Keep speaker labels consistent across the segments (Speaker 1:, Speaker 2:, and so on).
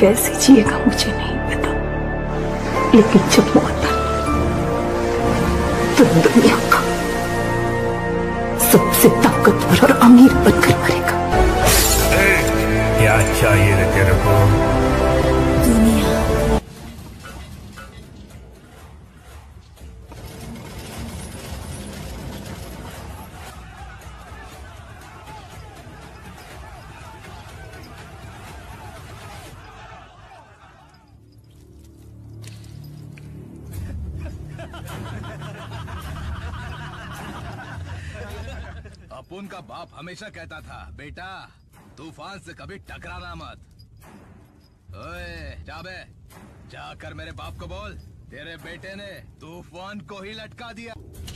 Speaker 1: कैसे जिएगा मुझे नहीं पता, लेकिन जब मौत आई तो दुनिया का सबसे ताकतवर और अमीर बनकर मरेगा।
Speaker 2: क्या चाहिए रे तेरे को?
Speaker 1: दुनिया।
Speaker 3: अपुन का बाप हमेशा कहता था, बेटा तूफान से कभी टकराना मत। ओए जा बे, जाकर मेरे बाप को बोल तेरे बेटे ने तूफान को ही लटका दिया।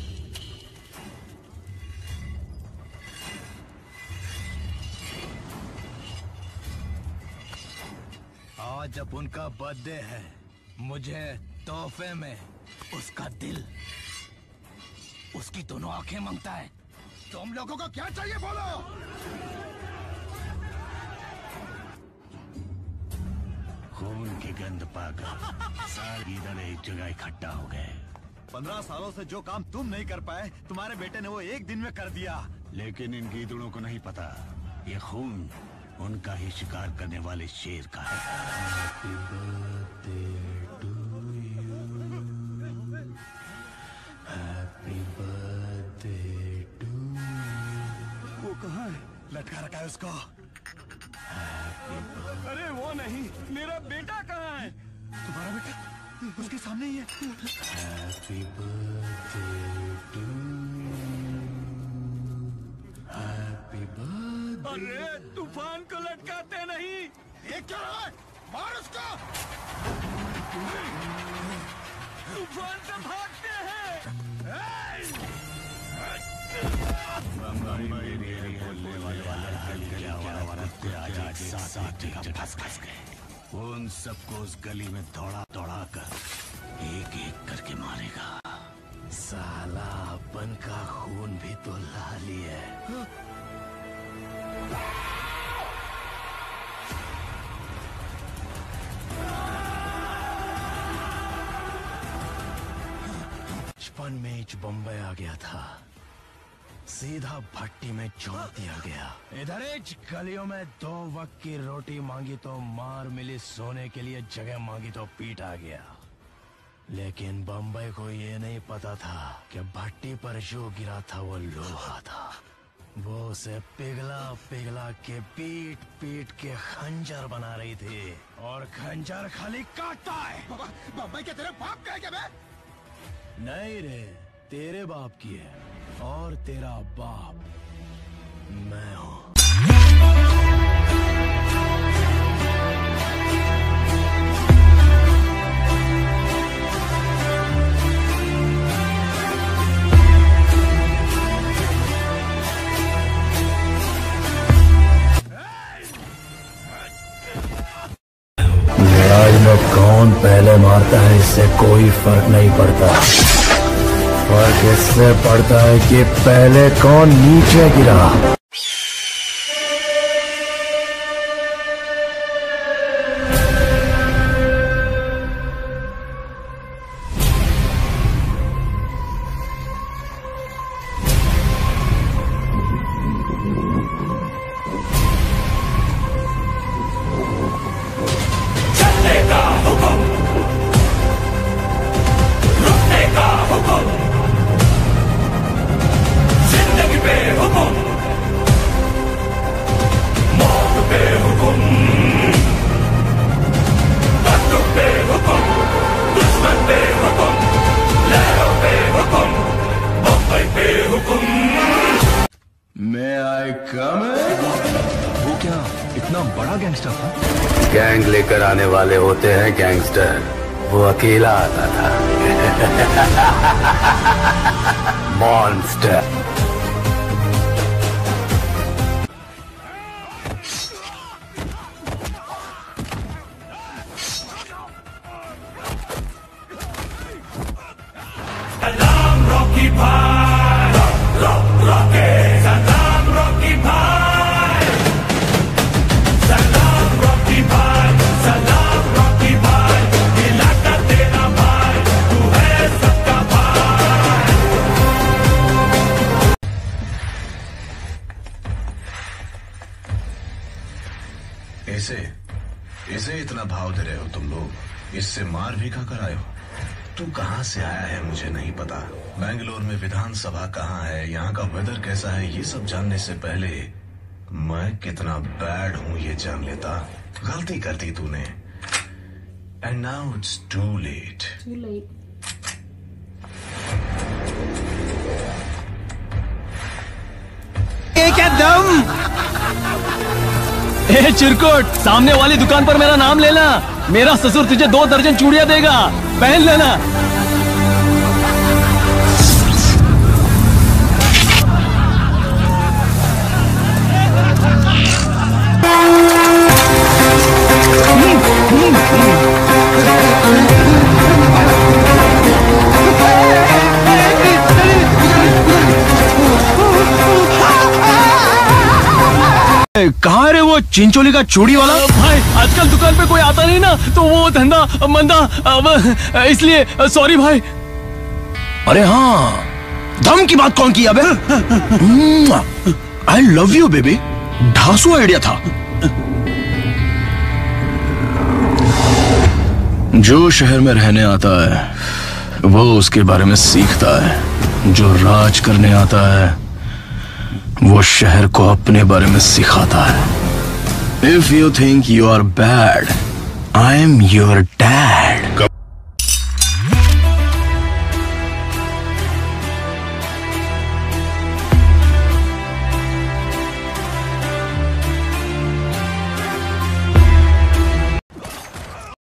Speaker 3: आज अपुन का बर्थडे है, मुझे तोहफे में उसका दिल, उसकी दोनों आंखें मांगता है। तुम लोगों को क्या चाहिए बोलो?
Speaker 2: खून की गंध पाकर सारे गीदड़ एक जगह इकट्ठा हो गए।
Speaker 4: 15 सालों से जो काम तुम नहीं कर पाए, तुम्हारे बेटे ने वो एक दिन में कर दिया।
Speaker 2: लेकिन इन गीदड़ों को नहीं पता, ये खून उनका ही शिकार करने वाले शेर का है। Happy birthday to you. Happy birthday to you.
Speaker 4: वो कहाँ है? लटका रखा है उसको।
Speaker 5: अरे वो नहीं, मेरा बेटा कहाँ है?
Speaker 4: तुम्हारा बेटा उसके सामने ही है।
Speaker 2: Happy birthday to you. Happy birthday.
Speaker 5: अरे तूफान को लटकाते नहीं।
Speaker 4: ये क्या है? मार उसको।
Speaker 5: तूफान से भागते हैं।
Speaker 2: उन सबको उस गली में दौड़ा दौड़ा कर एक एक करके मारेगा। साला अपन का खून भी तो लाली है। बचपन में बम्बई आ गया था, सीधा भट्टी में झोंक दिया गया। इधर गलियों में 2 वक्त की रोटी मांगी तो मार मिली, सोने के लिए जगह मांगी तो पीट आ गया। लेकिन बम्बई को ये नहीं पता था कि भट्टी पर जो गिरा था वो लोहा था। वो उसे पिघला पिघला के पीट पीट के खंजर बना रही थी, और खंजर खाली काटता है।
Speaker 4: बम्बई के तेरे बाप का है क्या?
Speaker 2: नहीं रे, तेरे बाप की है, और तेरा बाप मैं हूं। लड़ाई में कौन पहले मारता है इससे कोई फर्क नहीं पड़ता। फर्क इससे पड़ता है कि पहले कौन नीचे गिरा।
Speaker 3: वो क्या इतना बड़ा गैंगस्टर था?
Speaker 2: गैंग लेकर आने वाले होते हैं गैंगस्टर, वो अकेला आता था। मॉन्स्टर।
Speaker 5: सलाम रॉकी भाई, रॉकी सलाम रॉकी भाई, सलाम रॉकी भाई, सलाम
Speaker 2: इसे इतना भाव दे रहे हो तुम लोग, इससे मार भी खा कर आए हो। तू कहाँ से आया है मुझे नहीं पता। बेंगलोर में विधानसभा कहाँ है, यहाँ का वेदर कैसा है, ये सब जानने से पहले मैं कितना बैड हूँ ये जान लेता। गलती कर दी तूने, and now it's too late.
Speaker 5: क्या दम। ए चिरकुट, सामने वाली दुकान पर मेरा नाम लेना। मेरा ससुर तुझे 2 दर्जन चूड़ियां देगा, पहन लेना।
Speaker 2: कहाँ रे वो चिंचोली का चूड़ी वाला?
Speaker 5: भाई आजकल दुकान पे कोई आता नहीं ना, तो वो धंधा मंदा, इसलिए सॉरी भाई।
Speaker 2: अरे हाँ, दम की बात कौन की अबे? आई लव यू बेबी, ढासू आइडिया था। जो शहर में रहने आता है वो उसके बारे में सीखता है, जो राज करने आता है वो शहर को अपने बारे में सिखाता है। If you think you are bad, I am your dad.